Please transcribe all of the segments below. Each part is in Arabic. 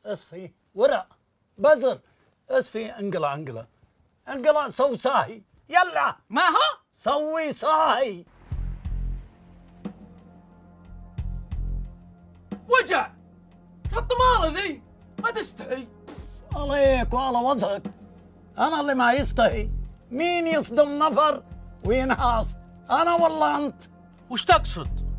اصفي ورع بزر اصفي انقلع سوي ساهي يلا. ما هو سوي ساهي. وجع الطمارة ذي ما تستحي. عليك وعلى وجهك، انا اللي ما يستحي. مين يصدم نفر وينهاص، انا ولا انت؟ وش تقصد؟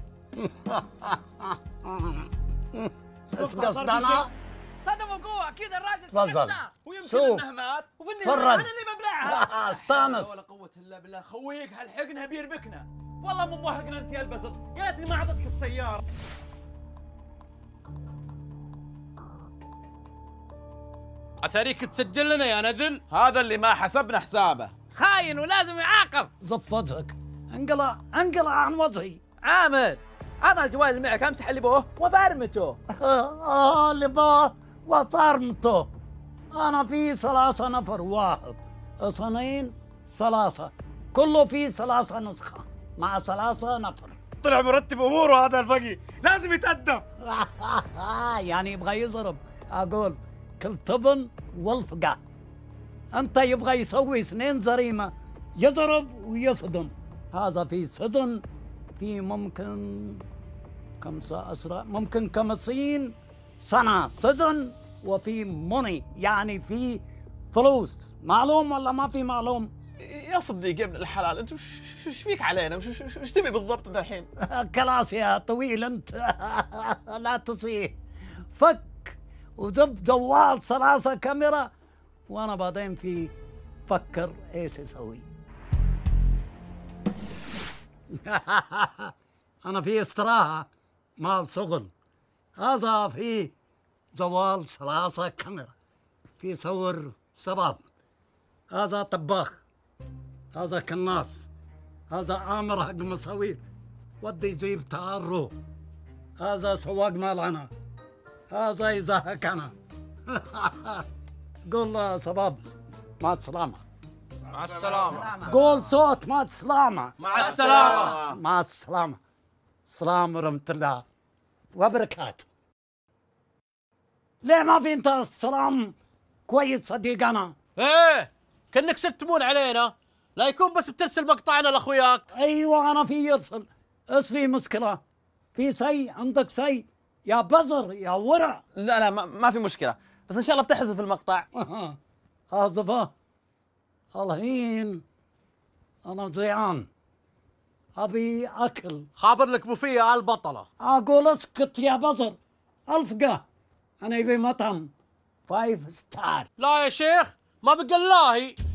ايش قصد انا؟ صدموا قوة كذا الراجل تفضل ويمكن شوف انه مات وفي النهاية فرج. انا اللي ببلعها. استانس. ولا قوة الا بالله. خويك هالحقنا بيربكنا. والله مو موهقنا انت يا البزر، قالت لي ما اعطتك السيارة. اثريك تسجل لنا يا نذل. هذا اللي ما حسبنا حسابه. خاين ولازم يعاقب. زف وجهك، انقلع عن وجهي. عامر انا الجوال اللي معك امسح اللي بوه وفرمته. اللي وفرمته. انا في 3 نفر، 1 2 3 كله في 3 نسخة مع 3 نفر. طلع مرتب اموره هذا الفقي، لازم يتأدب. يعني يبغى يضرب. اقول كل طبن والفقع. انت يبغى يسوي 2 جريمة، يضرب ويصدم. هذا في صدن، في ممكن 5 أسرع، ممكن 50 سنة صدن، وفي موني يعني في فلوس. معلوم ولا ما في معلوم؟ يا صديق يا ابن الحلال انت وش فيك علينا؟ وش تبي بالضبط انت الحين؟ كلاس يا طويل انت. لا تصيح. فك وجب جوال 3 كاميرا، وانا بعدين في فكر ايش اسوي. انا في استراحة مال شغل. هذا في جوال 3 كاميرا، في صور شباب. هذا طباخ، هذا كناس، هذا عامر حق مصاوير ودي يجيب تعرو، هذا سواق مالعنا، هذا يزهق انا. قول له شباب مع السلامة. مع السلامة. قول صوت مع السلامة. مع السلامة. مع السلامة. السلام ورحمة الله وبركاته. ليه ما في انت السلام كويس صديقنا؟ ايه كأنك سبتمون علينا، لا يكون بس بترسل مقطعنا لاخوياك. ايوه انا في يرسل. ايش في مشكلة؟ في شيء عندك شيء يا بزر يا ورع؟ لا ما في مشكلة، بس ان شاء الله بتحذف المقطع. حاذفه الحين. انا جيعان ابي اكل. خابر لك بوفيه البطلة. اقول اسكت يا بزر، الفقه. انا يبي مطعم 5 ستار. لا يا شيخ ما بقى الله.